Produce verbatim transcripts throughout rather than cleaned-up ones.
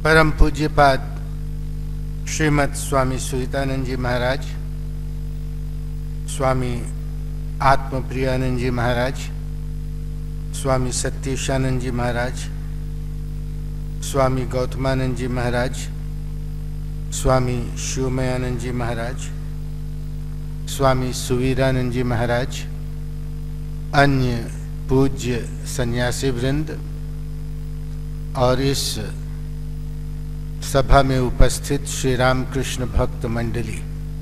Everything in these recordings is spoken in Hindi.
परम पूज्यपाद श्रीमद स्वामी सुहितानंद जी महाराज, स्वामी आत्मप्रियानंद जी महाराज, स्वामी सतीशानंद जी महाराज, स्वामी गौतमानंद जी महाराज, स्वामी शिवमयानंद जी महाराज, स्वामी सुवीरानंद जी महाराज, अन्य पूज्य सन्यासी वृंद और इस सभा में उपस्थित श्री रामकृष्ण भक्त मंडली।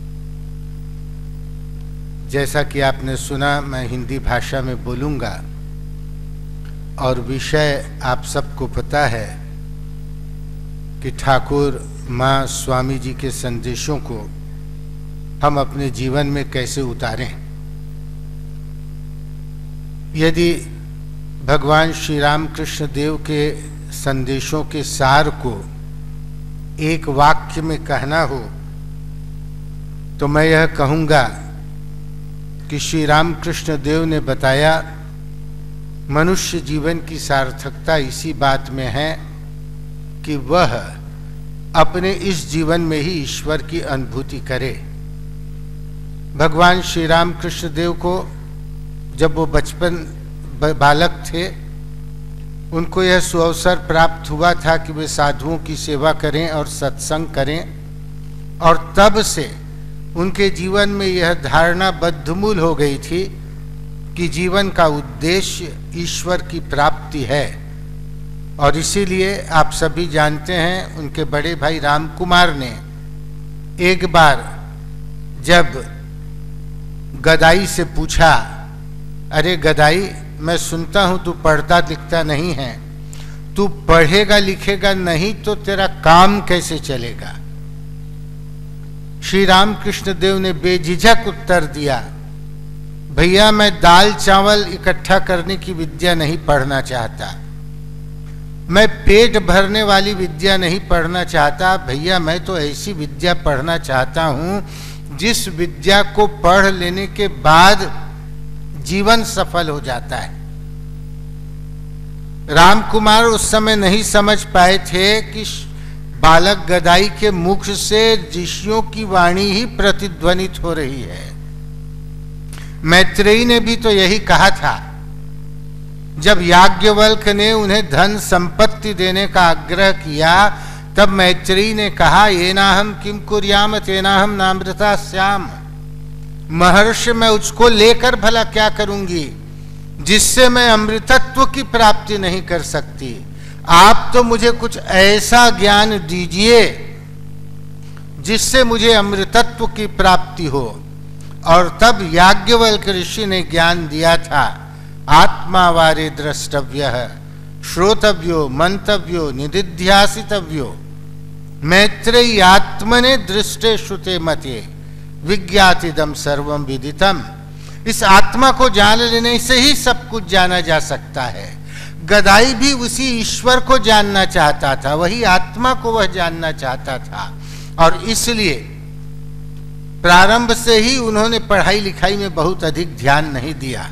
जैसा कि आपने सुना, मैं हिंदी भाषा में बोलूंगा और विषय आप सबको पता है कि ठाकुर माँ स्वामी जी के संदेशों को हम अपने जीवन में कैसे उतारें। यदि भगवान श्री रामकृष्ण देव के संदेशों के सार को एक वाक्य में कहना हो तो मैं यह कहूँगा कि श्री रामकृष्ण देव ने बताया, मनुष्य जीवन की सार्थकता इसी बात में है कि वह अपने इस जीवन में ही ईश्वर की अनुभूति करे। भगवान श्री रामकृष्ण देव को जब वो बचपन बालक थे, उनको यह सुअवसर प्राप्त हुआ था कि वे साधुओं की सेवा करें और सत्संग करें, और तब से उनके जीवन में यह धारणा बद्धमूल हो गई थी कि जीवन का उद्देश्य ईश्वर की प्राप्ति है। और इसीलिए आप सभी जानते हैं, उनके बड़े भाई राम कुमार ने एक बार जब गदाई से पूछा, अरे गदाई, मैं सुनता हूं तू पढ़ता लिखता नहीं है, तू पढ़ेगा लिखेगा नहीं तो तेरा काम कैसे चलेगा। श्री रामकृष्ण देव ने बेझिझक उत्तर दिया, भैया मैं दाल चावल इकट्ठा करने की विद्या नहीं पढ़ना चाहता, मैं पेट भरने वाली विद्या नहीं पढ़ना चाहता, भैया मैं तो ऐसी विद्या पढ़ना चाहता हूं जिस विद्या को पढ़ लेने के बाद जीवन सफल हो जाता है। रामकुमार उस समय नहीं समझ पाए थे कि बालक गदाई के मुख से ऋषियों की वाणी ही प्रतिध्वनित हो रही है। मैत्रेयी ने भी तो यही कहा था जब याज्ञवल्क्य ने उन्हें धन संपत्ति देने का आग्रह किया, तब मैत्रेयी ने कहा, ये ना हम किम कुर्याम तेना हम नामृता श्याम। महर्षि, मैं उसको लेकर भला क्या करूंगी जिससे मैं अमृतत्व की प्राप्ति नहीं कर सकती। आप तो मुझे कुछ ऐसा ज्ञान दीजिए जिससे मुझे अमृतत्व की प्राप्ति हो। और तब याज्ञवल्क्य ऋषि ने ज्ञान दिया था, आत्मा वारे द्रष्टव्यः श्रोतव्यो मंतव्यो निदिध्यासितव्यो मैत्रेयी आत्मने दृष्टे श्रुते मते विज्ञातिदम सर्वम विदितम। इस आत्मा को जान लेने से ही सब कुछ जाना जा सकता है। गदाई भी उसी ईश्वर को जानना चाहता था, वही आत्मा को वह जानना चाहता था, और इसलिए प्रारंभ से ही उन्होंने पढ़ाई लिखाई में बहुत अधिक ध्यान नहीं दिया।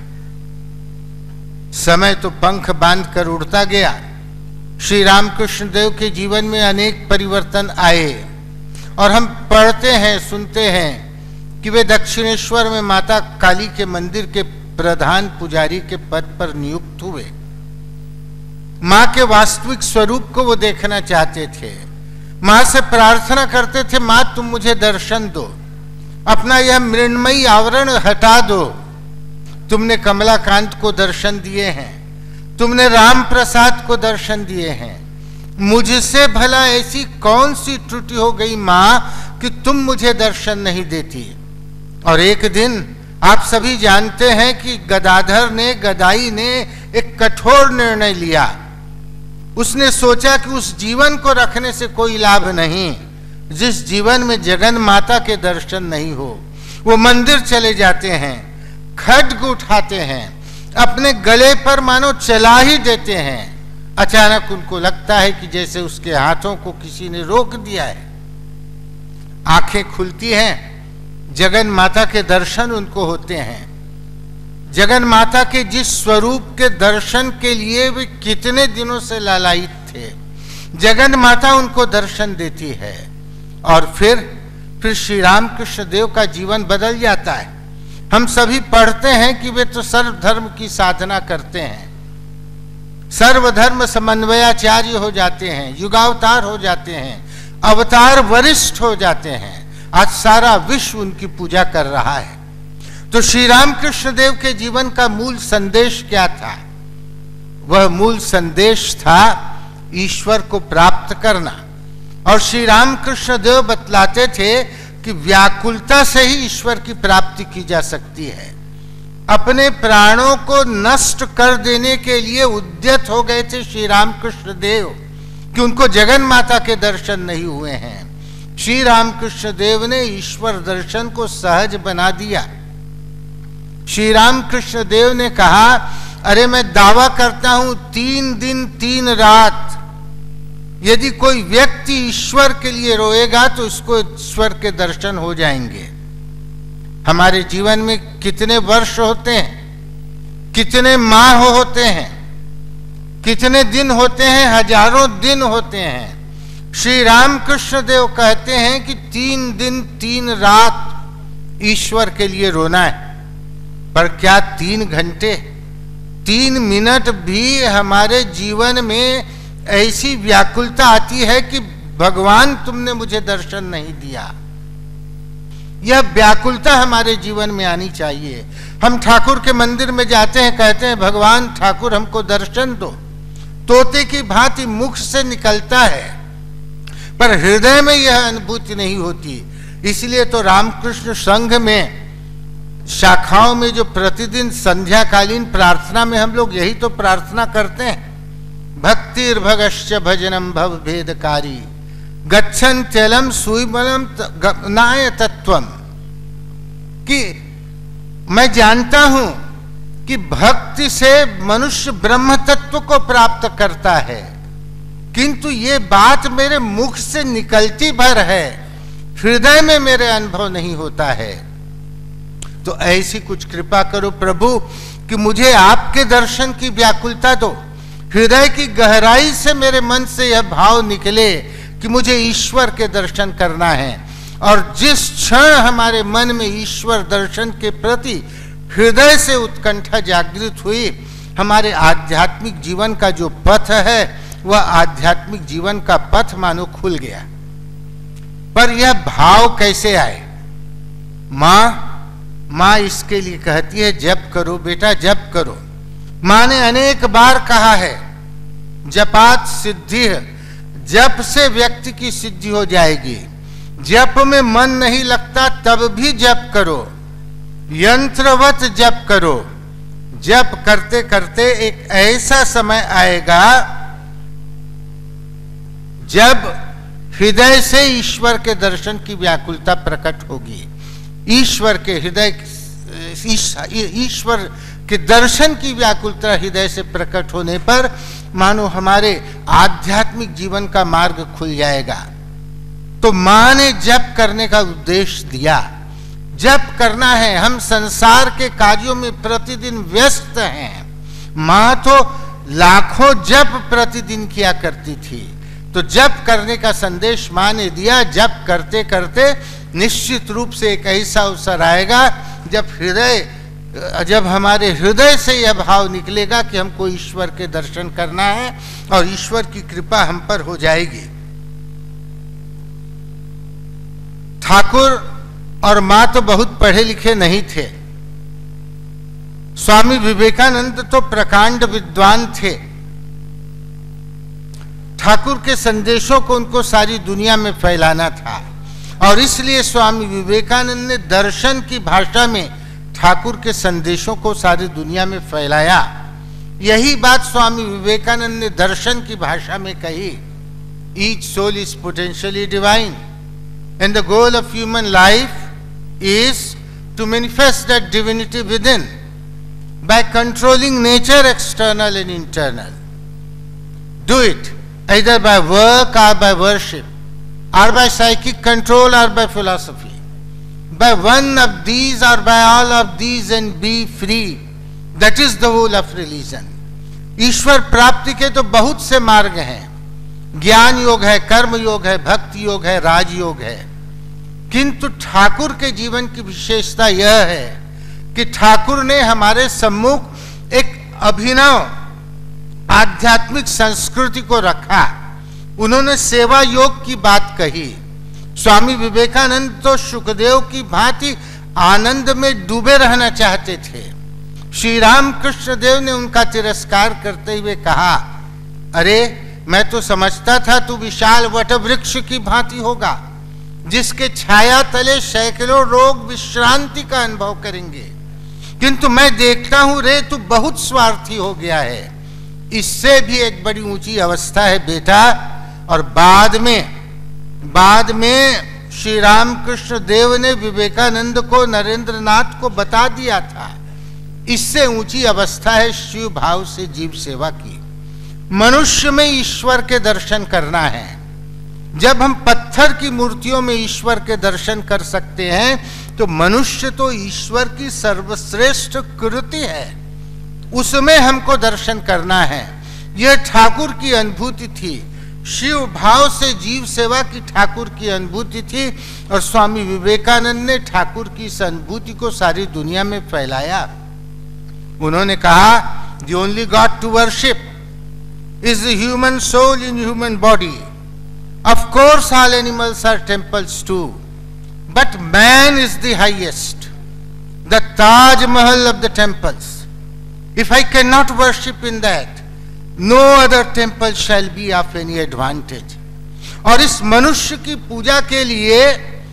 समय तो पंख बांध कर उड़ता गया। श्री रामकृष्ण देव के जीवन में अनेक परिवर्तन आए, और हम पढ़ते हैं, सुनते हैं कि वे दक्षिणेश्वर में माता काली के मंदिर के प्रधान पुजारी के पद पर नियुक्त हुए। मां के वास्तविक स्वरूप को वो देखना चाहते थे। मां से प्रार्थना करते थे, मां तुम मुझे दर्शन दो, अपना यह मृण्मयी आवरण हटा दो। तुमने कमलाकांत को दर्शन दिए हैं, तुमने राम प्रसाद को दर्शन दिए हैं, मुझसे भला ऐसी कौन सी त्रुटि हो गई मां कि तुम मुझे दर्शन नहीं देती। और एक दिन आप सभी जानते हैं कि गदाधर ने, गदाई ने एक कठोर निर्णय लिया। उसने सोचा कि उस जीवन को रखने से कोई लाभ नहीं जिस जीवन में जगन माता के दर्शन नहीं हो। वो मंदिर चले जाते हैं, खड्ग उठाते हैं, अपने गले पर मानो चला ही देते हैं। अचानक उनको लगता है कि जैसे उसके हाथों को किसी ने रोक दिया है। आंखें खुलती हैं, जगन माता के दर्शन उनको होते हैं। जगन माता के जिस स्वरूप के दर्शन के लिए वे कितने दिनों से लालायित थे, जगन माता उनको दर्शन देती है और फिर फिर श्री रामकृष्ण देव का जीवन बदल जाता है। हम सभी पढ़ते हैं कि वे तो सर्वधर्म की साधना करते हैं, सर्वधर्म समन्वयाचार्य हो जाते हैं, युगावतार हो जाते हैं, अवतार वरिष्ठ हो जाते हैं। आज सारा विश्व उनकी पूजा कर रहा है। तो श्री रामकृष्ण देव के जीवन का मूल संदेश क्या था? वह मूल संदेश था ईश्वर को प्राप्त करना। और श्री रामकृष्ण देव बतलाते थे कि व्याकुलता से ही ईश्वर की प्राप्ति की जा सकती है। अपने प्राणों को नष्ट कर देने के लिए उद्यत हो गए थे श्री रामकृष्ण देव कि उनको जगन माता के दर्शन नहीं हुए हैं। श्री रामकृष्ण देव ने ईश्वर दर्शन को सहज बना दिया। श्री रामकृष्ण देव ने कहा, अरे मैं दावा करता हूं तीन दिन तीन रात यदि कोई व्यक्ति ईश्वर के लिए रोएगा तो उसको ईश्वर के दर्शन हो जाएंगे। हमारे जीवन में कितने वर्ष होते हैं, कितने माह होते हैं, कितने दिन होते हैं, हजारों दिन होते हैं। श्री रामकृष्ण देव कहते हैं कि तीन दिन तीन रात ईश्वर के लिए रोना है। पर क्या तीन घंटे तीन मिनट भी हमारे जीवन में ऐसी व्याकुलता आती है कि भगवान तुमने मुझे दर्शन नहीं दिया? यह व्याकुलता हमारे जीवन में आनी चाहिए। हम ठाकुर के मंदिर में जाते हैं, कहते हैं भगवान ठाकुर हमको दर्शन दो, तोते की भांति मुख से निकलता है, पर हृदय में यह अनुभूति नहीं होती। इसलिए तो रामकृष्ण संघ में शाखाओं में जो प्रतिदिन संध्याकालीन प्रार्थना में हम लोग यही तो प्रार्थना करते हैं, भक्तिर्भगश्च भजनम भव भेदकारी गच्छन्त्यलम सुइमलम नाय तत्वम। कि मैं जानता हूं कि भक्ति से मनुष्य ब्रह्म तत्व को प्राप्त करता है, किंतु ये बात मेरे मुख से निकलती भर है, हृदय में मेरे अनुभव नहीं होता है। तो ऐसी कुछ कृपा करो प्रभु कि मुझे आपके दर्शन की व्याकुलता दो, हृदय की गहराई से मेरे मन से यह भाव निकले कि मुझे ईश्वर के दर्शन करना है। और जिस क्षण हमारे मन में ईश्वर दर्शन के प्रति हृदय से उत्कंठा जागृत हुई, हमारे आध्यात्मिक जीवन का जो पथ है वह आध्यात्मिक जीवन का पथ मानो खुल गया। पर यह भाव कैसे आए? माँ माँ इसके लिए कहती है जप करो बेटा, जप करो। माँ ने अनेक बार कहा है जपात सिद्धि, जप से व्यक्ति की सिद्धि हो जाएगी। जप में मन नहीं लगता तब भी जप करो, यंत्रवत जप करो। जप करते करते एक ऐसा समय आएगा जब हृदय से ईश्वर के दर्शन की व्याकुलता प्रकट होगी। ईश्वर के हृदय ईश्वर के दर्शन की व्याकुलता हृदय से प्रकट होने पर मानो हमारे आध्यात्मिक जीवन का मार्ग खुल जाएगा। तो माँ ने जप करने का उद्देश्य दिया। जप करना है, हम संसार के कार्यों में प्रतिदिन व्यस्त हैं। माँ तो लाखों जप प्रतिदिन किया करती थी, तो जप करने का संदेश माँ ने दिया। जप करते करते निश्चित रूप से एक ऐसा अवसर आएगा जब हृदय जब हमारे हृदय से यह भाव निकलेगा कि हमको ईश्वर के दर्शन करना है और ईश्वर की कृपा हम पर हो जाएगी। ठाकुर और माँ तो बहुत पढ़े लिखे नहीं थे। स्वामी विवेकानंद तो प्रकांड विद्वान थे। ठाकुर के संदेशों को उनको सारी दुनिया में फैलाना था और इसलिए स्वामी विवेकानंद ने दर्शन की भाषा में ठाकुर के संदेशों को सारी दुनिया में फैलाया। यही बात स्वामी विवेकानंद ने दर्शन की भाषा में कही। Each soul is potentially divine and the goal of human life is to manifest that divinity within by controlling nature external and internal. Do it either by work or by worship, or by psychic control or by philosophy, by one of these or by all of these, and be free. That is the whole of religion. ईश्वर प्राप्ति के तो बहुत से मार्ग हैं, ज्ञान योग है, कर्म योग है, भक्ति योग है, राजयोग है। किंतु ठाकुर के जीवन की विशेषता यह है कि ठाकुर ने हमारे सम्मुख एक अभिनव आध्यात्मिक संस्कृति को रखा। उन्होंने सेवा योग की बात कही। स्वामी विवेकानंद तो सुखदेव की भांति आनंद में डूबे रहना चाहते थे। श्री रामकृष्ण देव ने उनका तिरस्कार करते हुए कहा, अरे मैं तो समझता था तू विशाल वटवृक्ष की भांति होगा, जिसके छाया तले सैकड़ों लोग विश्रांति का अनुभव करेंगे, किंतु मैं देखता हूं रे तू बहुत स्वार्थी हो गया है। इससे भी एक बड़ी ऊंची अवस्था है बेटा। और बाद में बाद में श्री रामकृष्ण देव ने विवेकानंद को, नरेंद्र नाथ को बता दिया था, इससे ऊंची अवस्था है शिव भाव से जीव सेवा की। मनुष्य में ईश्वर के दर्शन करना है। जब हम पत्थर की मूर्तियों में ईश्वर के दर्शन कर सकते हैं तो मनुष्य तो ईश्वर की सर्वश्रेष्ठ कृति है, उसमें हमको दर्शन करना है। यह ठाकुर की अनुभूति थी, शिव भाव से जीव सेवा की ठाकुर की अनुभूति थी। और स्वामी विवेकानंद ने ठाकुर की इस अनुभूति को सारी दुनिया में फैलाया। उन्होंने कहा, the only God to worship is the human soul in human body. Of course all animals are temples too, but man is the highest, the Taj Mahal of the temples. If I cannot worship in that, no other temple shall be of any advantage. और इस मनुष्य की पूजा के लिए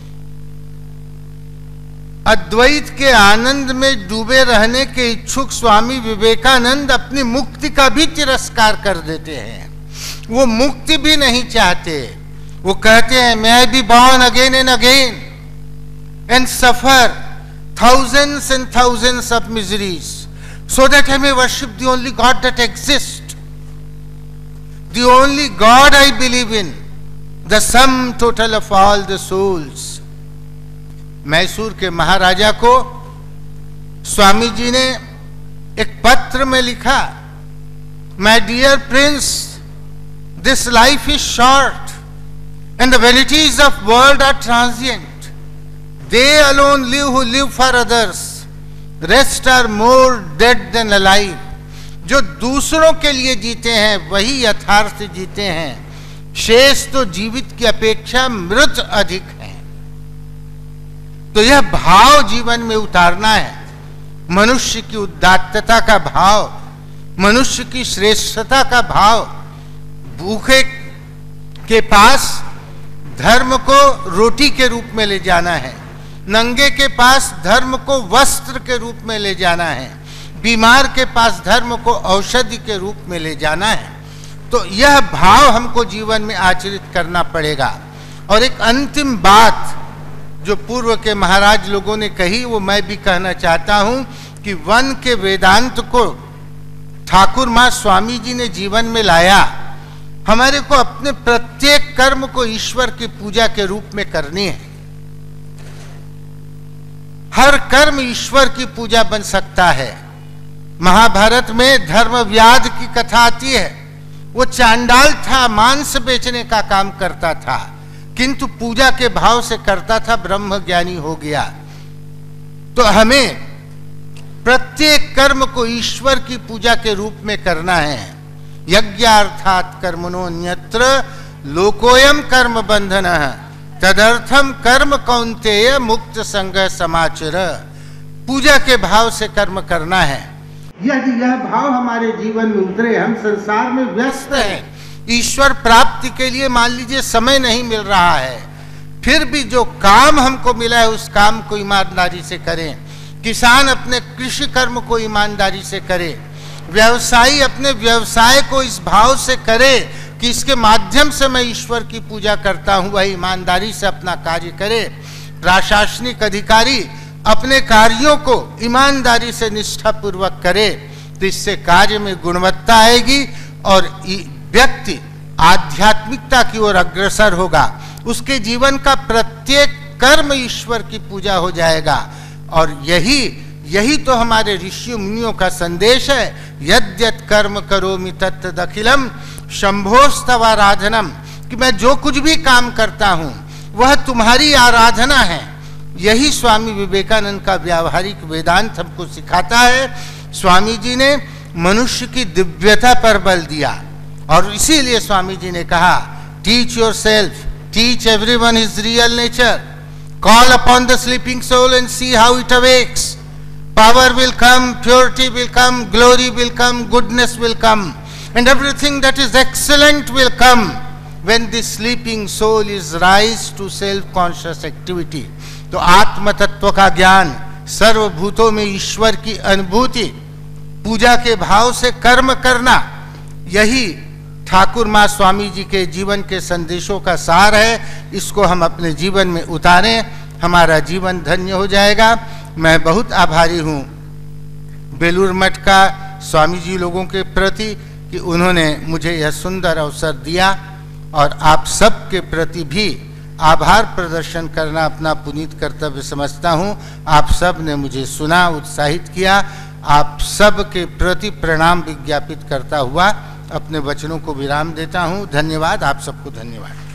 अद्वैत के आनंद में डूबे रहने के इच्छुक स्वामी विवेकानंद अपनी मुक्ति का भी तिरस्कार कर देते हैं। वो मुक्ति भी नहीं चाहते। वो कहते हैं, may be born again and again and suffer thousands and thousands of miseries so that I may worship the only God that exists, the only God I believe in, the sum total of all the souls. Mysore के महाराजा को स्वामी जी ने एक पत्र में लिखा, my dear prince, this life is short and the vanities of world are transient, they alone live who live for others, rest are more dead than alive. जो दूसरों के लिए जीते हैं वही यथार्थ जीते हैं, शेष तो जीवित की अपेक्षा मृत अधिक है। तो यह भाव जीवन में उतारना है, मनुष्य की उदात्तता का भाव, मनुष्य की श्रेष्ठता का भाव। भूखे के पास धर्म को रोटी के रूप में ले जाना है, नंगे के पास धर्म को वस्त्र के रूप में ले जाना है, बीमार के पास धर्म को औषधि के रूप में ले जाना है। तो यह भाव हमको जीवन में आचरित करना पड़ेगा। और एक अंतिम बात जो पूर्व के महाराज लोगों ने कही, वो मैं भी कहना चाहता हूं कि वन के वेदांत को ठाकुर मां स्वामी जी ने जीवन में लाया। हमारे को अपने प्रत्येक कर्म को ईश्वर की पूजा के रूप में करनी है। हर कर्म ईश्वर की पूजा बन सकता है। महाभारत में धर्मव्याध की कथा आती है। वो चांडाल था, मांस बेचने का काम करता था, किंतु पूजा के भाव से करता था, ब्रह्म ज्ञानी हो गया। तो हमें प्रत्येक कर्म को ईश्वर की पूजा के रूप में करना है। यज्ञार्थात् कर्मणोऽन्यत्र लोकोयम कर्म बंधनः तदर्थम कर्म कौन्तेय मुक्त संग समाचर। पूजा के भाव से कर्म करना है। यदि यह भाव हमारे जीवन में उतरे, हम संसार में व्यस्त हैं, ईश्वर प्राप्ति के लिए मान लीजिए समय नहीं मिल रहा है, फिर भी जो काम हमको मिला है उस काम को ईमानदारी से करें। किसान अपने कृषि कर्म को ईमानदारी से करे, व्यवसायी अपने व्यवसाय को इस भाव से करे कि इसके माध्यम से मैं ईश्वर की पूजा करता हूं, वह ईमानदारी से अपना कार्य करे। प्रशासनिक अधिकारी अपने कार्यों को ईमानदारी से निष्ठापूर्वक करे, तो इससे कार्य में गुणवत्ता आएगी और व्यक्ति आध्यात्मिकता की ओर अग्रसर होगा। उसके जीवन का प्रत्येक कर्म ईश्वर की पूजा हो जाएगा। और यही यही तो हमारे ऋषि मुनियों का संदेश है। यद्यत् कर्म करोमि तत्तदखिलम शंभोस्तव आराधनम, कि मैं जो कुछ भी काम करता हूं वह तुम्हारी आराधना है। यही स्वामी विवेकानंद का व्यावहारिक वेदांत हमको सिखाता है। स्वामी जी ने मनुष्य की दिव्यता पर बल दिया और इसीलिए स्वामी जी ने कहा, teach yourself, teach everyone his real nature, call upon the sleeping soul and see how it awakes. Power will come, purity will come, glory will come, goodness will come, and everything that is excellent will come when the sleeping soul is raised to self-conscious activity. तो आत्म तत्व का ज्ञान, सर्वभूतों में ईश्वर की अनुभूति, पूजा के भाव से कर्म करना, यही ठाकुर माँ स्वामी जी के जीवन के संदेशों का सार है। इसको हम अपने जीवन में उतारें, हमारा जीवन धन्य हो जाएगा। मैं बहुत आभारी हूँ बेलूर मठ का स्वामी जी लोगों के प्रति कि उन्होंने मुझे यह सुंदर अवसर दिया, और आप सब के प्रति भी आभार प्रदर्शन करना अपना पुनीत कर्तव्य समझता हूँ। आप सब ने मुझे सुना, उत्साहित किया। आप सब के प्रति प्रणाम विज्ञापित करता हुआ अपने वचनों को विराम देता हूँ। धन्यवाद, आप सबको धन्यवाद।